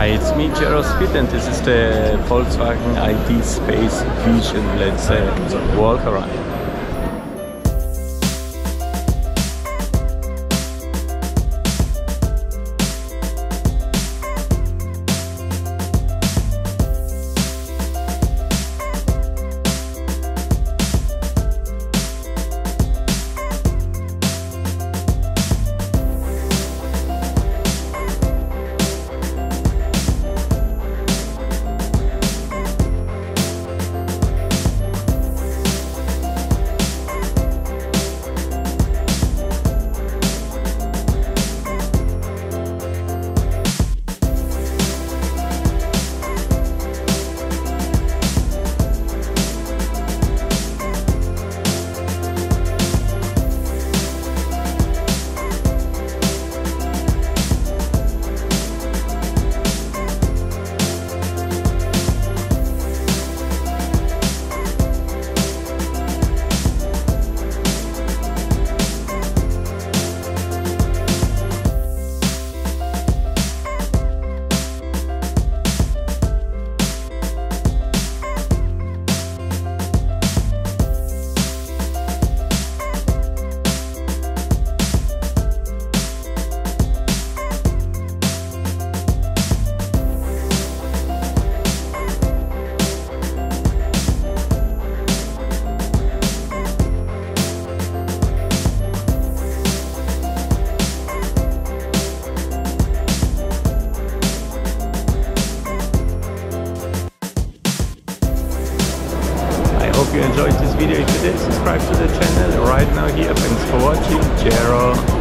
Hi, it's me, JARO Speed, and this is the Volkswagen ID Space Vizzion, let's say, walk around. Hope you enjoyed this video. If you did, subscribe to the channel right now here. Thanks for watching. JARO.